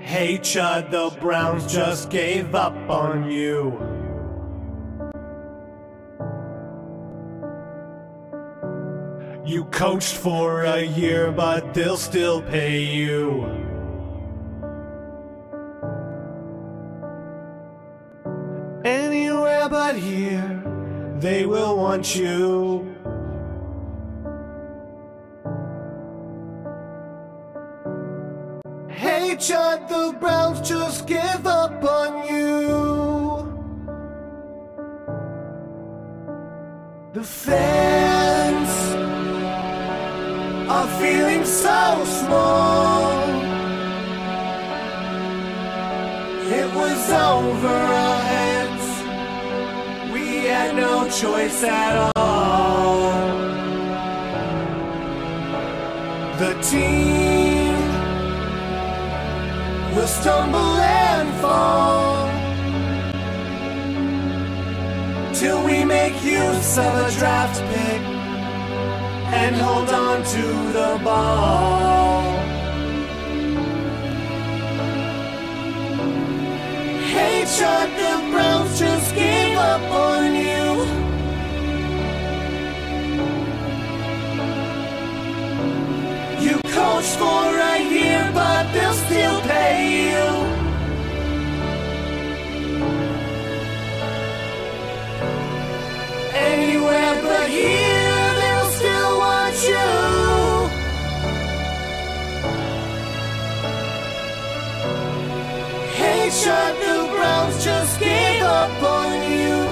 Hey Chud, the Browns just gave up on you. You coached for a year, but they'll still pay you. Anywhere but here, they will want you. Hey Chud, the Browns just gave up on you. The fans are feeling so small. It was over our heads. We had no choice at all. The team will stumble and fall till we make use of a draft pick and hold on to the ball. Hey Chud, the Browns just gave up on you. You coached for a year, but they'll still pay you. Anywhere but here, they'll still want you. Hey Chud, the Browns just gave up on you.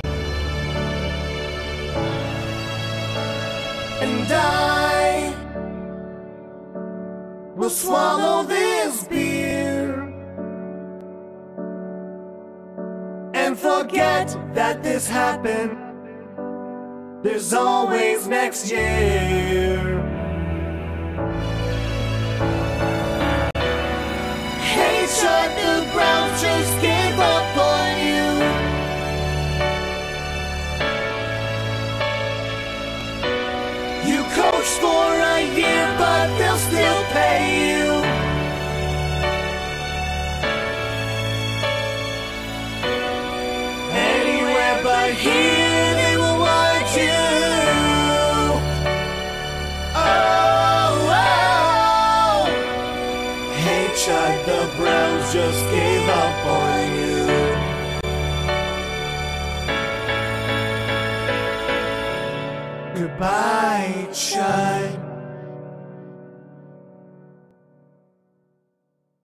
And I will swallow this beer and forget that this happened. There's always next year. Hey Chud, the Browns just gave up on you. You coached for a year, but they'll still pay you. Anywhere but here, they will want you. Oh, oh. Hey Chud, the Browns just gave up on you. Goodbye, Chud.